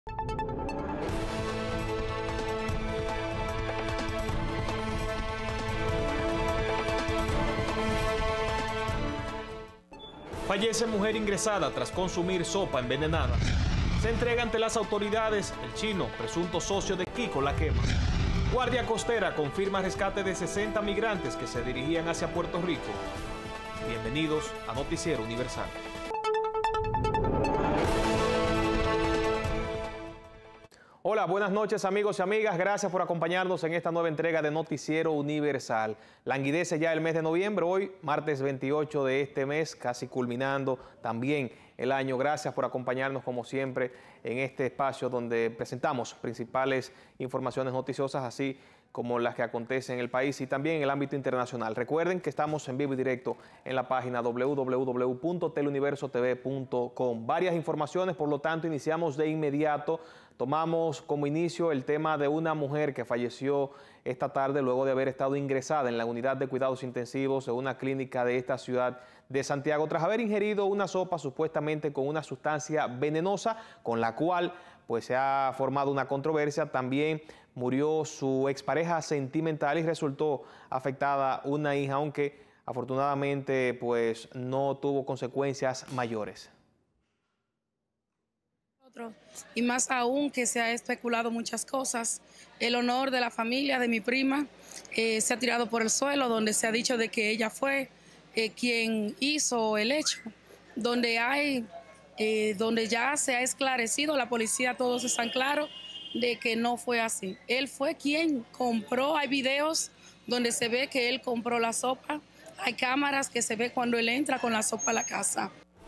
Fallece mujer ingresada tras consumir sopa envenenada. Se entrega ante las autoridades el chino, presunto socio de Kiko La Quema. Guardia Costera confirma rescate de 60 migrantes que se dirigían hacia Puerto Rico. Bienvenidos a Noticiero Universal. Hola, buenas noches amigos y amigas. Gracias por acompañarnos en esta nueva entrega de Noticiero Universal. Languidece ya el mes de noviembre, hoy martes 28 de este mes, casi culminando también el año. Gracias por acompañarnos como siempre en este espacio donde presentamos principales informaciones noticiosas, así como las que acontecen en el país y también en el ámbito internacional. Recuerden que estamos en vivo y directo en la página www.teleuniversotv.com. Varias informaciones, por lo tanto, iniciamos de inmediato. Tomamos como inicio el tema de una mujer que falleció esta tarde luego de haber estado ingresada en la unidad de cuidados intensivos de una clínica de esta ciudad de Santiago tras haber ingerido una sopa supuestamente con una sustancia venenosa con la cual pues se ha formado una controversia. También murió su expareja sentimental y resultó afectada una hija, aunque afortunadamente pues no tuvo consecuencias mayores. Y más aún que se ha especulado muchas cosas. El honor de la familia de mi prima se ha tirado por el suelo, donde se ha dicho de que ella fue quien hizo el hecho, donde ya se ha esclarecido, la policía, todos están claros de que no fue así. Él fue quien compró, hay videos donde se ve que él compró la sopa, hay cámaras que se ve cuando él entra con la sopa a la casa.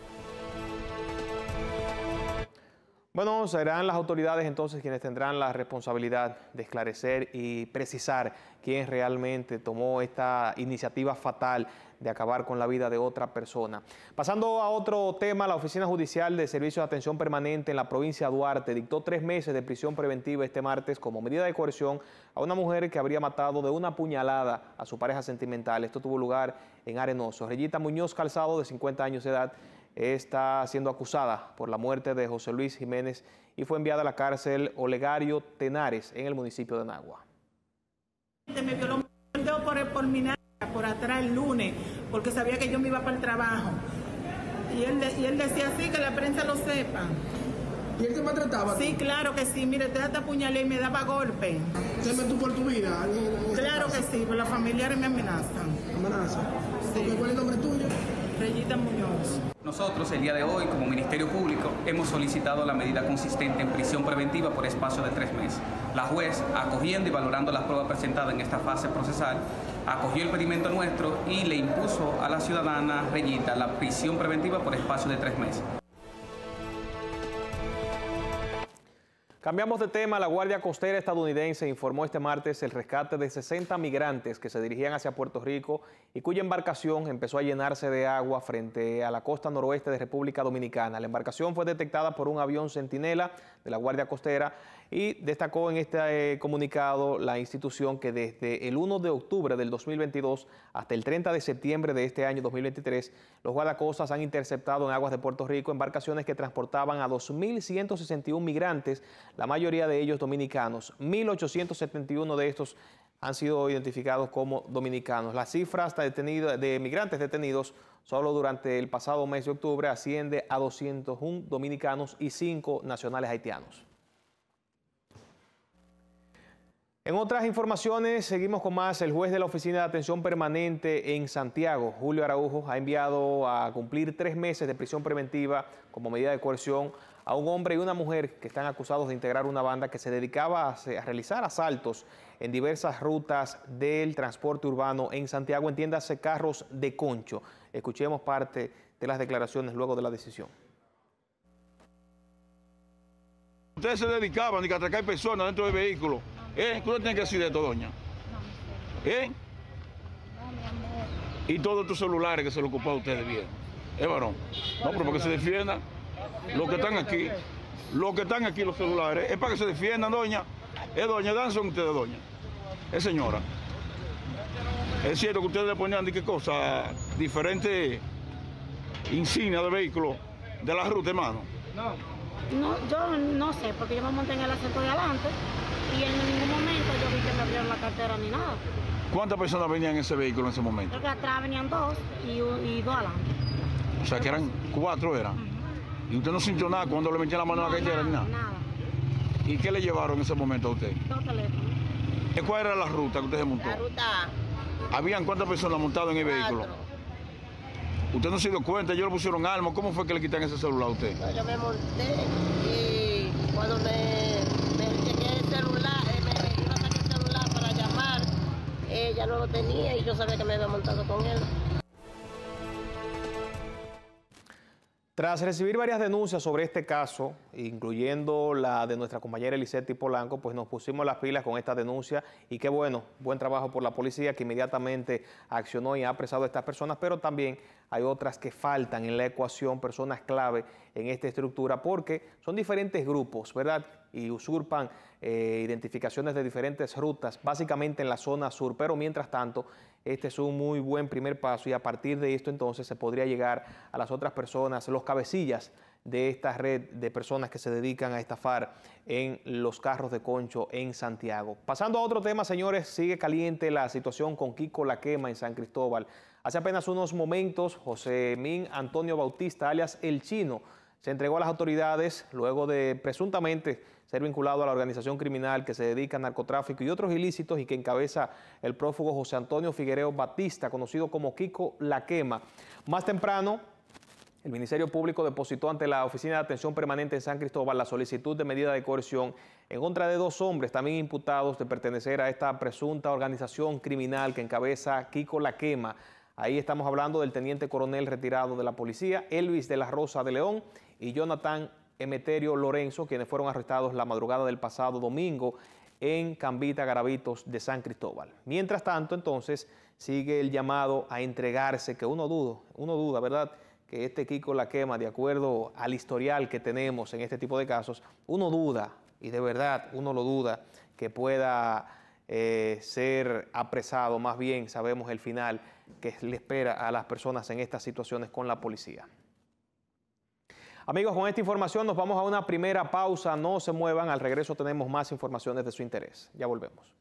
Bueno, serán las autoridades entonces quienes tendrán la responsabilidad de esclarecer y precisar quién realmente tomó esta iniciativa fatal de acabar con la vida de otra persona. Pasando a otro tema, la Oficina Judicial de Servicio de Atención Permanente en la provincia de Duarte dictó 3 meses de prisión preventiva este martes como medida de coerción a una mujer que habría matado de una puñalada a su pareja sentimental. Esto tuvo lugar en Arenoso. Reyita Muñoz Calzado, de 50 años de edad, está siendo acusada por la muerte de José Luis Jiménez y fue enviada a la cárcel Olegario Tenares en el municipio de Nagua. Me violó por mi nalga, por atrás el lunes, porque sabía que yo me iba para el trabajo. Y él decía así, que la prensa lo sepa. ¿Y él te maltrataba? Sí, claro que sí. Mire, te apuñalé y me daba golpe. ¿Teme tú por tu vida? Claro que sí, pero los familiares me amenazan. ¿Amenaza? Sí. ¿Cuál es el nombre tuyo? Reyita Muñoz. Nosotros el día de hoy, como Ministerio Público, hemos solicitado la medida consistente en prisión preventiva por espacio de 3 meses. La juez, acogiendo y valorando las pruebas presentadas en esta fase procesal, acogió el pedimento nuestro y le impuso a la ciudadana Reyita la prisión preventiva por espacio de 3 meses. Cambiamos de tema. La Guardia Costera estadounidense informó este martes el rescate de 60 migrantes que se dirigían hacia Puerto Rico y cuya embarcación empezó a llenarse de agua frente a la costa noroeste de República Dominicana. La embarcación fue detectada por un avión Centinela de la Guardia Costera y destacó en este comunicado la institución que desde el 1 de octubre del 2022 hasta el 30 de septiembre de este año 2023, los guardacostas han interceptado en aguas de Puerto Rico embarcaciones que transportaban a 2.161 migrantes, la mayoría de ellos dominicanos. 1.871 de estos han sido identificados como dominicanos. Las cifras de migrantes detenidos solo durante el pasado mes de octubre asciende a 201 dominicanos y 5 nacionales haitianos. En otras informaciones, seguimos con más. El juez de la Oficina de Atención Permanente en Santiago, Julio Araujo, ha enviado a cumplir 3 meses de prisión preventiva como medida de coerción a un hombre y una mujer que están acusados de integrar una banda que se dedicaba a realizar asaltos en diversas rutas del transporte urbano en Santiago, entiéndase carros de concho. Escuchemos parte de las declaraciones luego de la decisión. Ustedes se dedicaban a atracar personas dentro del vehículo. ¿Qué usted tiene que decir de esto, doña? No, mi amor. Y todos tus celulares que se lo ocupó a ustedes bien. Varón? No, pero para que se defiendan. Los que están aquí, los celulares, es para que se defiendan, doña. Doña, ¿dan son ustedes, doña? Señora. Es cierto que ustedes le ponían de qué cosa, diferentes insignias de vehículos de la ruta, hermano. No. No, yo no sé, porque yo me monté en el asiento de adelante y en ningún momento yo vi que me abrieron la cartera ni nada. ¿Cuántas personas venían en ese vehículo en ese momento? Creo que atrás venían 2 y 2 adelante. O sea, que eran 4 eran. ¿Y usted no sintió nada cuando le metía la mano a la cartera ni nada? Nada. ¿Y qué le llevaron en ese momento a usted? 2 teléfonos. ¿Cuál era la ruta que usted se montó? La ruta A. ¿Habían cuántas personas montadas en el vehículo? 4. ¿Usted no se dio cuenta? ¿Ellos le pusieron armas? ¿Cómo fue que le quitaron ese celular a usted? No, yo me monté y cuando me chequeé el celular, me iba a sacar el celular para llamar, ella no lo tenía y yo sabía que me había montado con él. Tras recibir varias denuncias sobre este caso, incluyendo la de nuestra compañera Eliseti Polanco, pues nos pusimos las pilas con esta denuncia y qué bueno, buen trabajo por la policía que inmediatamente accionó y ha apresado a estas personas, pero también hay otras que faltan en la ecuación, personas clave en esta estructura, porque son diferentes grupos, ¿verdad? Y usurpan identificaciones de diferentes rutas, básicamente en la zona sur, pero mientras tanto, este es un muy buen primer paso y a partir de esto entonces se podría llegar a las otras personas, los cabecillas de esta red de personas que se dedican a estafar en los carros de concho en Santiago. Pasando a otro tema, señores, sigue caliente la situación con Kiko La Quema en San Cristóbal. Hace apenas unos momentos, José Min Antonio Bautista, alias El Chino, se entregó a las autoridades luego de presuntamente ser vinculado a la organización criminal que se dedica a narcotráfico y otros ilícitos y que encabeza el prófugo José Antonio Figuereo Batista, conocido como Kiko La Quema. Más temprano, el Ministerio Público depositó ante la Oficina de Atención Permanente en San Cristóbal la solicitud de medida de coerción en contra de 2 hombres también imputados de pertenecer a esta presunta organización criminal que encabeza Kiko La Quema. Ahí estamos hablando del teniente coronel retirado de la policía, Elvis de la Rosa de León y Jonathan Emeterio Lorenzo, quienes fueron arrestados la madrugada del pasado domingo en Cambita, Garavitos de San Cristóbal. Mientras tanto, entonces, sigue el llamado a entregarse, que uno duda, ¿verdad?, que este Kiko La Quema, de acuerdo al historial que tenemos en este tipo de casos, uno duda, y de verdad uno lo duda, que pueda ser apresado. Más bien sabemos el final que le espera a las personas en estas situaciones con la policía. Amigos, con esta información nos vamos a una primera pausa. No se muevan, al regreso tenemos más informaciones de su interés. Ya volvemos.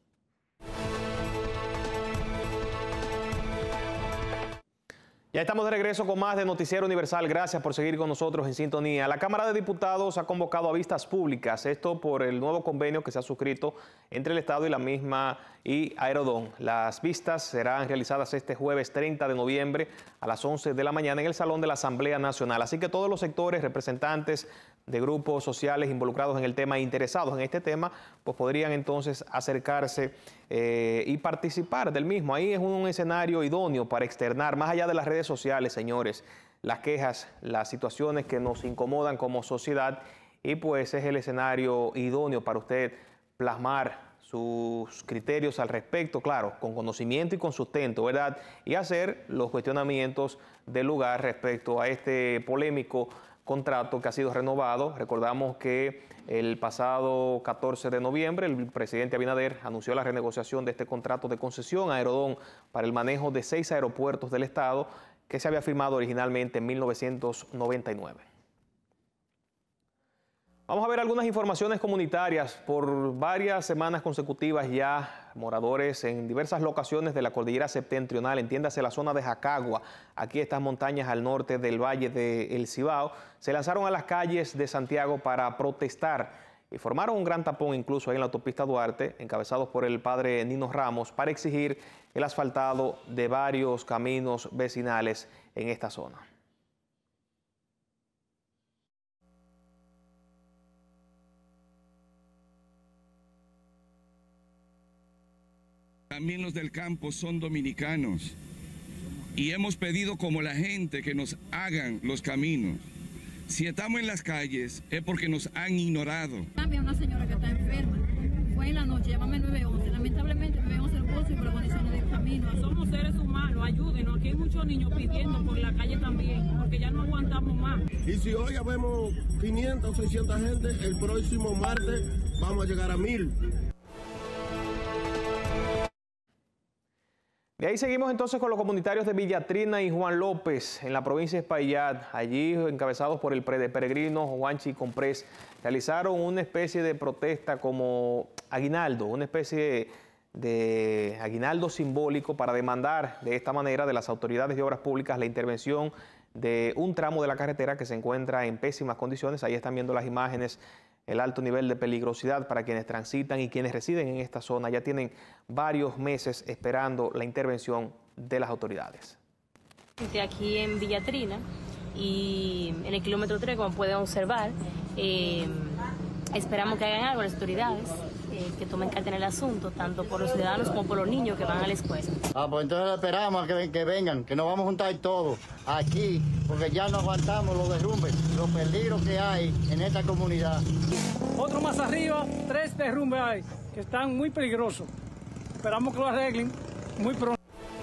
Ya estamos de regreso con más de Noticiero Universal. Gracias por seguir con nosotros en sintonía. La Cámara de Diputados ha convocado a vistas públicas, esto por el nuevo convenio que se ha suscrito entre el Estado y la misma y Aerodón. Las vistas serán realizadas este jueves 30 de noviembre a las 11 de la mañana en el Salón de la Asamblea Nacional. Así que todos los sectores, representantes de grupos sociales involucrados en el tema e interesados en este tema, pues podrían entonces acercarse y participar del mismo. Ahí es un escenario idóneo para externar, más allá de las redes sociales, señores, las quejas, las situaciones que nos incomodan como sociedad, y pues es el escenario idóneo para usted plasmar sus criterios al respecto, claro, con conocimiento y con sustento, ¿verdad? Y hacer los cuestionamientos del lugar respecto a este polémico contrato que ha sido renovado. Recordamos que el pasado 14 de noviembre el presidente Abinader anunció la renegociación de este contrato de concesión a Aerodón para el manejo de 6 aeropuertos del Estado que se había firmado originalmente en 1999. Vamos a ver algunas informaciones comunitarias. Por varias semanas consecutivas ya, moradores en diversas locaciones de la cordillera septentrional, entiéndase la zona de Jacagua, aquí estas montañas al norte del Valle del Cibao, se lanzaron a las calles de Santiago para protestar y formaron un gran tapón incluso ahí en la autopista Duarte, encabezados por el padre Nino Ramos, para exigir el asfaltado de varios caminos vecinales en esta zona. También los del campo son dominicanos y hemos pedido como la gente que nos hagan los caminos. Si estamos en las calles es porque nos han ignorado. También una señora que está enferma, fue en la noche, llámame 911, lamentablemente me vemos el bolso y por las condiciones del camino. Somos seres humanos, ayúdenos, aquí hay muchos niños pidiendo por la calle también, porque ya no aguantamos más. Y si hoy vemos 500 o 600 gente, el próximo martes vamos a llegar a 1000. Y ahí seguimos entonces con los comunitarios de Villatrina y Juan López en la provincia de Espaillat. Allí, encabezados por el peregrino Juanchi Comprés, realizaron una especie de protesta como aguinaldo, una especie de aguinaldo simbólico para demandar de esta manera de las autoridades de obras públicas la intervención de un tramo de la carretera que se encuentra en pésimas condiciones. Ahí están viendo las imágenes, el alto nivel de peligrosidad para quienes transitan y quienes residen en esta zona. Ya tienen varios meses esperando la intervención de las autoridades. Aquí en Villatrina y en el kilómetro 3, como pueden observar, esperamos que hagan algo las autoridades, que tomen carta en el asunto, tanto por los ciudadanos como por los niños que van a la escuela. Pues entonces esperamos que vengan, que nos vamos a juntar todos aquí, porque ya no aguantamos los derrumbes, los peligros que hay en esta comunidad. Otro más arriba, 3 derrumbes hay, que están muy peligrosos. Esperamos que lo arreglen muy pronto.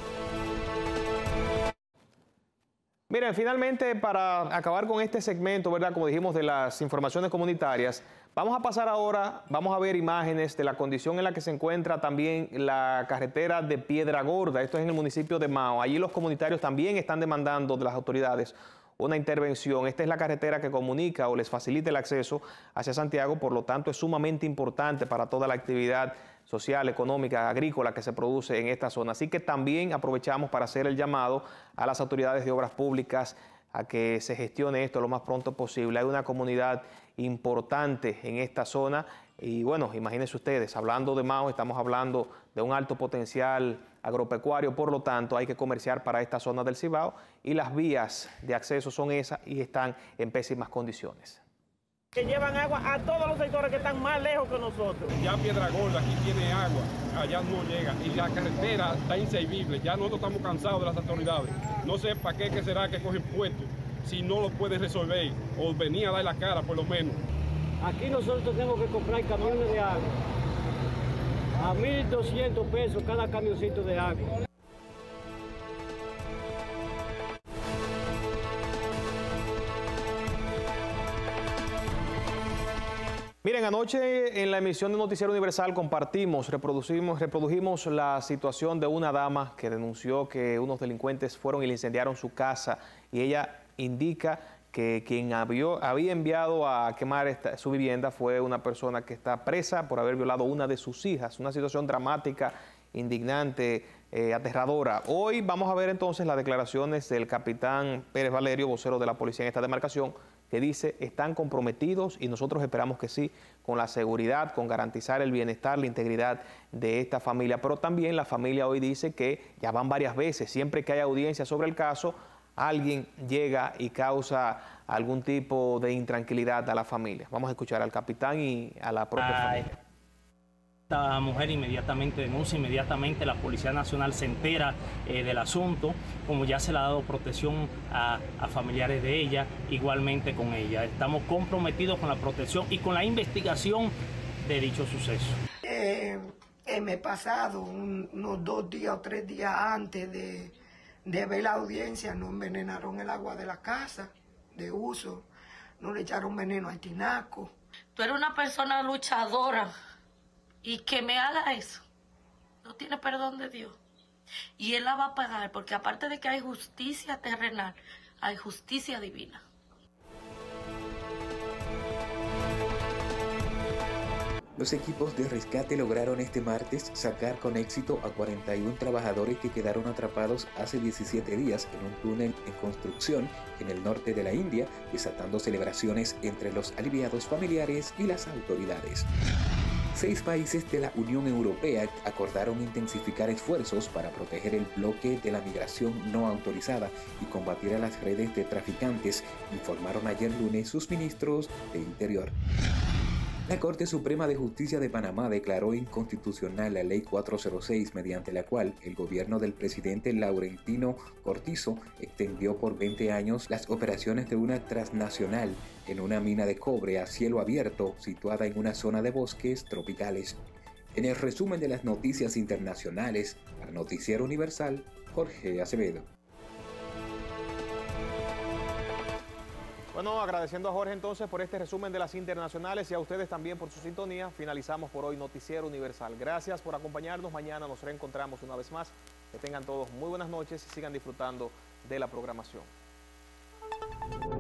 Miren, finalmente, para acabar con este segmento, ¿verdad?, como dijimos, de las informaciones comunitarias, vamos a pasar ahora, vamos a ver imágenes de la condición en la que se encuentra también la carretera de Piedra Gorda. Esto es en el municipio de Mao. Allí los comunitarios también están demandando de las autoridades una intervención. Esta es la carretera que comunica o les facilita el acceso hacia Santiago, por lo tanto es sumamente importante para toda la actividad social, económica, agrícola que se produce en esta zona. Así que también aprovechamos para hacer el llamado a las autoridades de obras públicas a que se gestione esto lo más pronto posible. Hay una comunidad importante en esta zona y bueno, imagínense ustedes, hablando de Mao, estamos hablando de un alto potencial agropecuario, por lo tanto hay que comerciar para esta zona del Cibao y las vías de acceso son esas y están en pésimas condiciones. Que llevan agua a todos los sectores que están más lejos que nosotros. Ya Piedra Gorda aquí tiene agua, allá no llega y la carretera está inservible. Ya nosotros estamos cansados de las autoridades. No sé para qué que será que cogen puestos si no lo pueden resolver o venir a dar la cara por lo menos. Aquí nosotros tenemos que comprar camiones de agua a 1.200 pesos cada camioncito de agua. Miren, anoche en la emisión de Noticiero Universal reprodujimos la situación de una dama que denunció que unos delincuentes fueron y le incendiaron su casa y ella indica que quien había enviado a quemar su vivienda fue una persona que está presa por haber violado a una de sus hijas. Una situación dramática, indignante, aterradora. Hoy vamos a ver entonces las declaraciones del capitán Pérez Valerio, vocero de la policía en esta demarcación, que dice están comprometidos y nosotros esperamos que sí, con la seguridad, con garantizar el bienestar, la integridad de esta familia. Pero también la familia hoy dice que ya van varias veces, siempre que hay audiencia sobre el caso, alguien llega y causa algún tipo de intranquilidad a la familia. Vamos a escuchar al capitán y a la propia familia. Esta mujer inmediatamente denuncia, inmediatamente la Policía Nacional se entera del asunto, como ya se le ha dado protección a familiares de ella, igualmente con ella. Estamos comprometidos con la protección y con la investigación de dicho suceso. El mes pasado, unos 2 días o 3 días antes de ver la audiencia, nos envenenaron el agua de la casa de uso, nos le echaron veneno al tinaco. Tú eres una persona luchadora. Y que me haga eso, no tiene perdón de Dios. Y Él la va a pagar, porque aparte de que hay justicia terrenal, hay justicia divina. Los equipos de rescate lograron este martes sacar con éxito a 41 trabajadores que quedaron atrapados hace 17 días en un túnel en construcción en el norte de la India, desatando celebraciones entre los aliviados familiares y las autoridades. 6 países de la Unión Europea acordaron intensificar esfuerzos para proteger el bloque de la migración no autorizada y combatir a las redes de traficantes, informaron ayer lunes sus ministros de Interior. La Corte Suprema de Justicia de Panamá declaró inconstitucional la Ley 406, mediante la cual el gobierno del presidente Laurentino Cortizo extendió por 20 años las operaciones de una transnacional en una mina de cobre a cielo abierto situada en una zona de bosques tropicales. En el resumen de las noticias internacionales, para Noticiero Universal, Jorge Acevedo. Bueno, agradeciendo a Jorge entonces por este resumen de las internacionales y a ustedes también por su sintonía. Finalizamos por hoy Noticiero Universal. Gracias por acompañarnos. Mañana nos reencontramos una vez más. Que tengan todos muy buenas noches y sigan disfrutando de la programación.